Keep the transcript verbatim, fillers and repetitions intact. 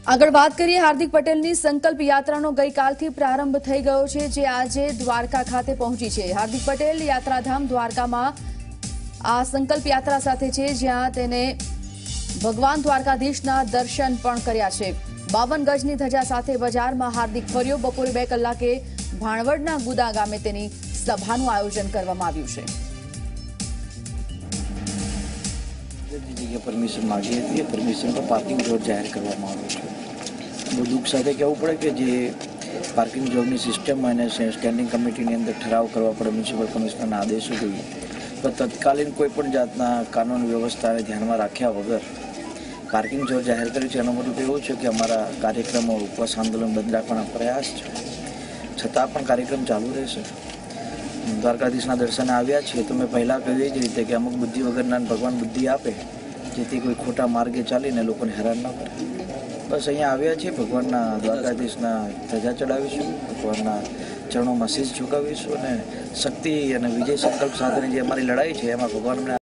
આગળ વાત કરીએ હાર્દિક પટેલની સંકલ્પ યાત્રાનો ગઈકાલથી પ્રારંભ થઈ ગયો છે, જે આજે દ્વારકા ખાતે પહોંચી છે। હાર્દિક પટેલ યાત્રાધામ દ્વારકામાં આ સંકલ્પ યાત્રા સાથે છે, જ્યાં તેને ભગવાન દ્વારકાધીશના દર્શન પણ કર્યા છે। બાવન ગજની ધજા સાથે બજારમાં હાર્દિક ફર્યો। બપોરે બે કલાકે ભાણવડના ગુદા ગામે તેની સભાનું આયોજન કરવામાં આવ્યું છે। परमिशन मांगी थी, परमिशन पर पार्किंग जोन जाहिर करवामां આવ્યો છે। બહુ દુઃખ સાથે કહેવું પડે કે જે પાર્કિંગ જોનની સિસ્ટમ અને સ્ટેન્ડિંગ કમિટીની અંદર ઠરાવ કરવા પડે મ્યુનિસિપલ કમિશનરના આદેશો જોઈએ, પણ તત્કાલીન કોઈ પણ જાતના કાનૂન વ્યવસ્થાને ધ્યાનમાં રાખ્યા વગર પાર્કિંગ જોન જાહેર કર્યું છે। એનો મતલબ એવું છે કે અમારા કાર્યક્રમો ઉપવાસ આંદોલન બંધ રાખવાના પ્રયાસ છે, છતાં પણ કાર્યક્રમ ચાલુ રહેશે। દ્વારકાધીશના દર્શને આવ્યા છીએ તો મેં પહેલાં કહ્યું એ જ રીતે કે અમુક બુદ્ધિ વગરના ભગવાન બુદ્ધિ આપે, જેથી કોઈ ખોટા માર્ગે ચાલીને લોકોને હેરાન ન કરે। બસ અહીંયા આવ્યા છીએ, ભગવાનના દ્વારકાધીશના ધજા ચડાવીશું, ભગવાનના ચરણોમાં શીશ ઝુકાવીશું અને શક્તિ અને વિજય સંકલ્પ સાથેની જે અમારી લડાઈ છે એમાં ભગવાન